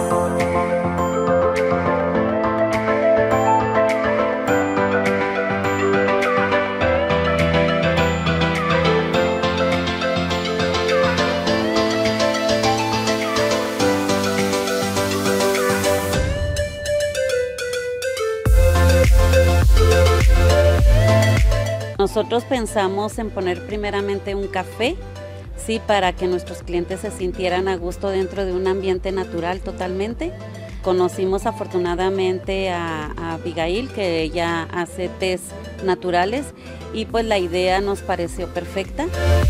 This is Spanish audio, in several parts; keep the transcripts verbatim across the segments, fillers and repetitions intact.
Nosotros pensamos en poner primeramente un café, sí, para que nuestros clientes se sintieran a gusto dentro de un ambiente natural totalmente. Conocimos afortunadamente a, a Abigail, que ella hace tés naturales, y pues la idea nos pareció perfecta.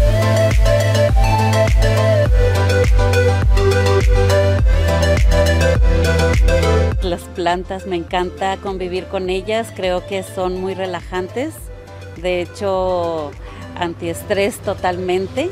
Las plantas, me encanta convivir con ellas, creo que son muy relajantes. De hecho, antiestrés totalmente.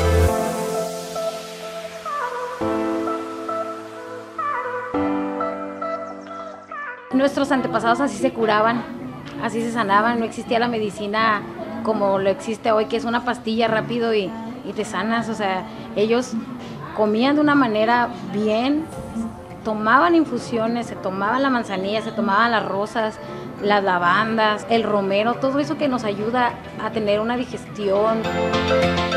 Nuestros antepasados así se curaban, así se sanaban, no existía la medicina como lo existe hoy, que es una pastilla rápido y, y te sanas. O sea, ellos comían de una manera bien, tomaban infusiones, se tomaban la manzanilla, se tomaban las rosas, las lavandas, el romero, todo eso que nos ayuda a tener una digestión.